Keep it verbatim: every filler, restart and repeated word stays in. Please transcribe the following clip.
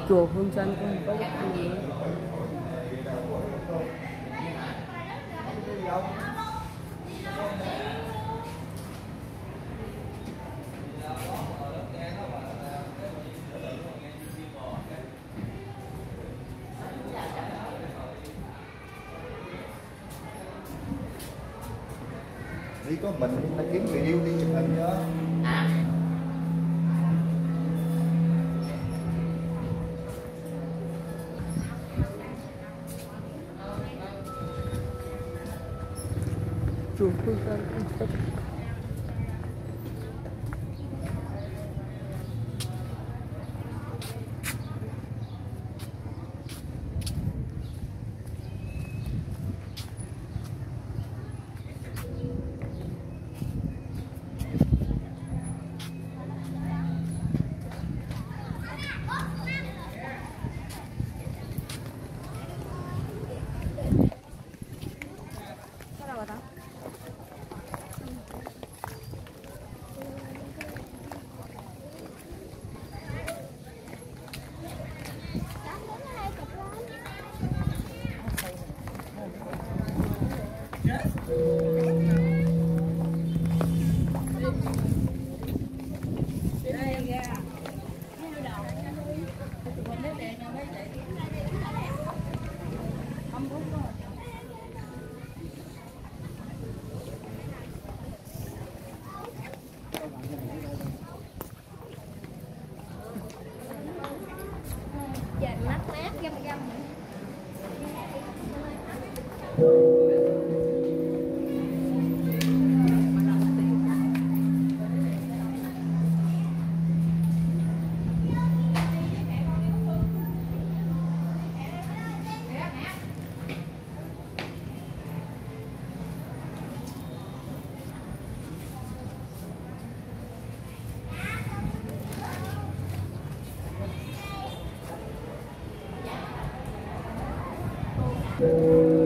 chùa Phương Chanh cũng có gì. Đi có mình phải kiếm người yêu đi chụp hình cho. À. Chùa Phương Chanh cũng có. Mát mát găm găm. Thank you.